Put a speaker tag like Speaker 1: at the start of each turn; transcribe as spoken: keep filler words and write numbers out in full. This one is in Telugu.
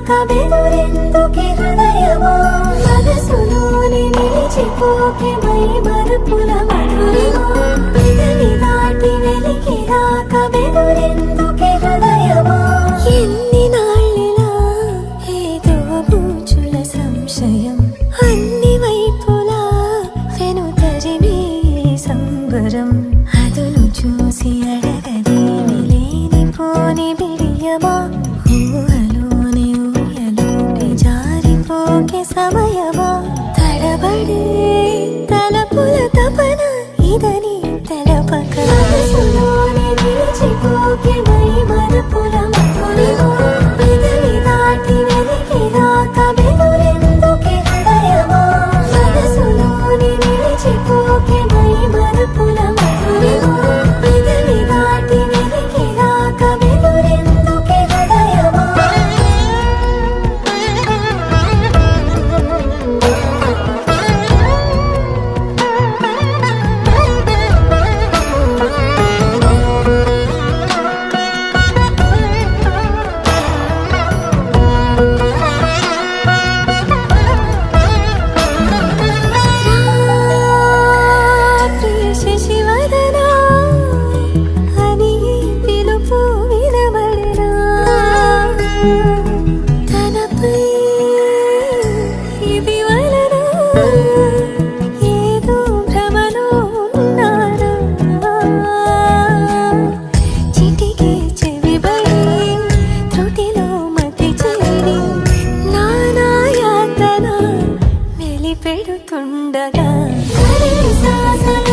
Speaker 1: కబెదురెందుకే హృదయమా మనసులోని నిలిచిపోకే మై మరపుల మధురిమా పెదవి దాటి వెలికిరా కబెదురెందుకే హృదయమా ఎన్ని నాళ్ళిలా ఏదో బూచుల సంశయం అన్ని వైపులా వెను తరిమే సంబరం అదును చూసి అడగదేమి లేని పోని బిడియమా ఊహలోని ఊయలోకి జారిపోకే సమయమా తడబడే తలపుల తపన ఇదని తెలపక మనసులోని నిలిచిపోకే మై మరపుల మధురిమా పెదవి దాటి వెలికిరా కబెదురెందుకే హృదయమా మనసులోని నిలిచిపోకే మై మరపుల మధురిమా పెదవి దాటి వెలికిరా కబెదురెందుకే హృదయమా పెడుతుండగా